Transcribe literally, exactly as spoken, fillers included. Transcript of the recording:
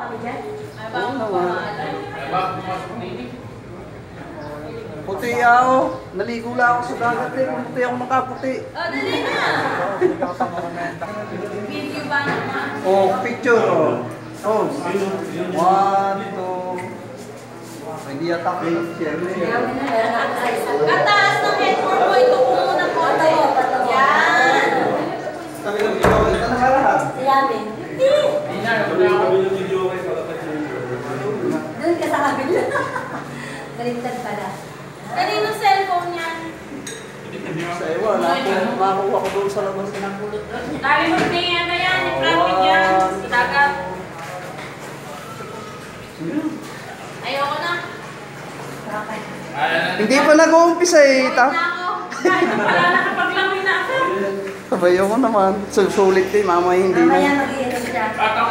ako dyan? Oo naman. Puti ako. Naligo lang ako sa dagat eh. Puti ako nakaputi. Oh, dali na! Video ba naman? Oh, picture oh. Oh. One, two. Hindi yata ko yung siyempre. Kataas ng headphone mo, ito ko muna po. Yan! Kami lang ikaw, ito na lahat. Si Yamin. Hindi! Doon ka sa kabila. Baliktad pala. Kanino cellphone yan? Sa iwa, nakakuha ko doon sa labas. Dali mo tingin na yan, i-traffic yan. Dagat. Ayoko na. Hindi pa nag-uumpisa eh. Ayoko na ako. Dahil na pala nakapaglangoy na ako. Sabayo ko naman. Susulit din, mamaya hindi na. Mamaya mag-iinom siya.